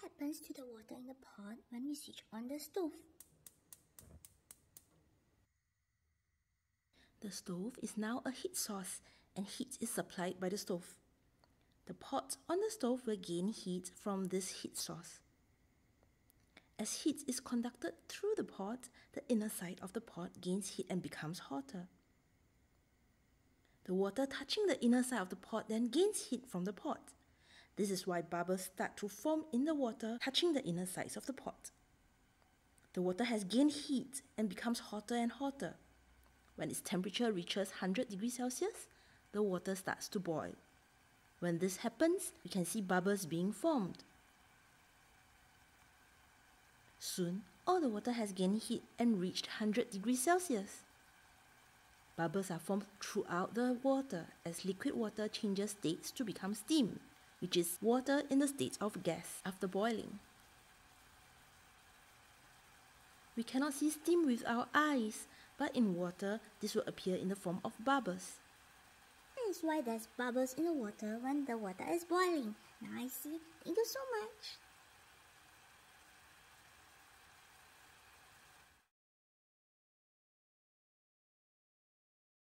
happens to the water in the pot when we switch on the stove? The stove is now a heat source and heat is supplied by the stove. The pot on the stove will gain heat from this heat source. As heat is conducted through the pot, the inner side of the pot gains heat and becomes hotter. The water touching the inner side of the pot then gains heat from the pot. This is why bubbles start to form in the water touching the inner sides of the pot. The water has gained heat and becomes hotter and hotter. When its temperature reaches 100 degrees Celsius, the water starts to boil. When this happens, we can see bubbles being formed. Soon, all the water has gained heat and reached 100 degrees Celsius. Bubbles are formed throughout the water as liquid water changes states to become steam, which is water in the state of gas after boiling. We cannot see steam with our eyes, but in water, this will appear in the form of bubbles. That is why there's bubbles in the water when the water is boiling. Now I see. Thank you so much.